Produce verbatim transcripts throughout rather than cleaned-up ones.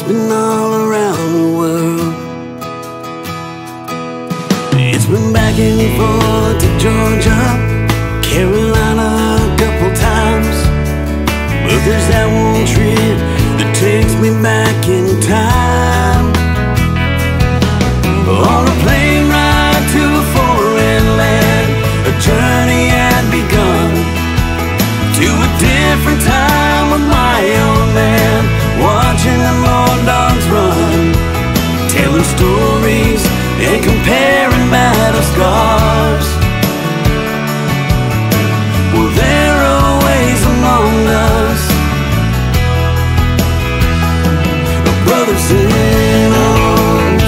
It's been all around the world. It's been back and forth to Georgia, Carolina a couple times. But there's that one trip that takes me back in time. On a plane ride to a foreign land, a journey had begun. To a different time with my old man, watching the old dogs run, telling stories and comparing battle scars. Well, there are always among us brothers in arms.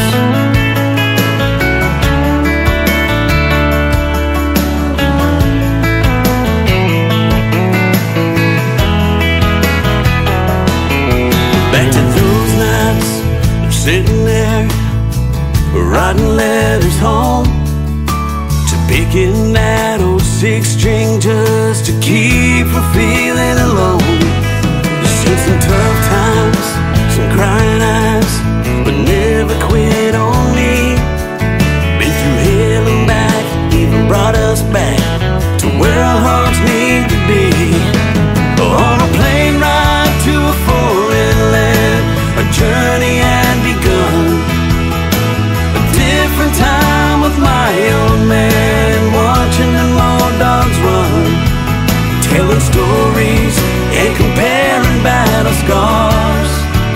Back to those nights of sitting there, writing letters home, to picking that old six string just to keep from feeling alone. Seen some tough times, some crying eyes, but never quit on me. Been through hell and back, even brought us back to where our hearts need to be. On a plane ride to a foreign land, our journey had begun. A different time with my old man, watching them old dogs run, telling stories and comparing battle scars.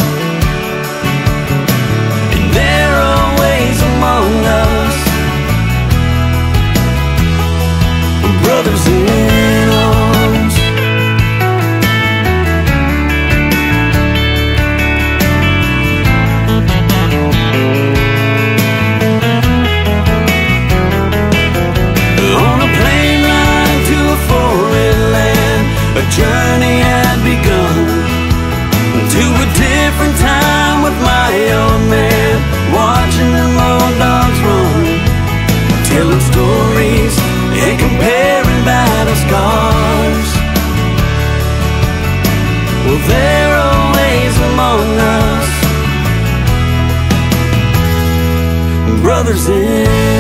And there are always among us brothers in arms. On a plane ride to a foreign land, a journey had begun. To a different time with my old man, watching them old dogs run, telling stories and comparing battle scars. Well, there are always among us brothers in